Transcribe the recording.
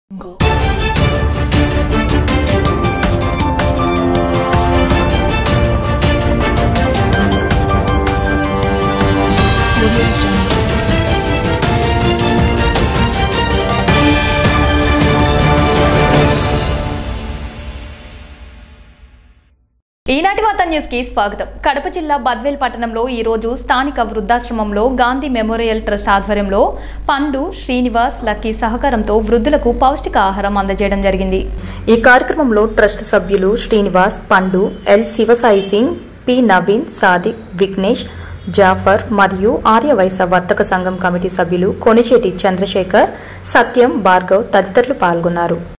Go. ఈనాటి వార్తా news కి స్వాగతం. కడప జిల్లా బద్వేల్ పట్టణంలో ఈ రోజు స్థానిక వృద్ధాశ్రమంలో గాంధీ మెమోరియల్ ట్రస్ట్ ఆధ్వర్యంలో పండు శ్రీనివాస్ లక్కీ సహకారంతో వృద్ధులకు పౌష్టిక ఆహారం అందజేయడం జరిగింది. ఈ కార్యక్రమంలో ట్రస్ట్ సభ్యులు శ్రీనివాస్, పండు, ఎల్ శివసాయి సింగ్, పి నవీన్, సాదిక్, విఘ్నేష్, జాఫర్ మరియు ఆర్యవైశ్య వర్తక సంఘం కమిటీ సభ్యులు కొనిచేటి చంద్రశేఖర్, సత్యం, భార్గవ్ తదితరులు పాల్గొన్నారు.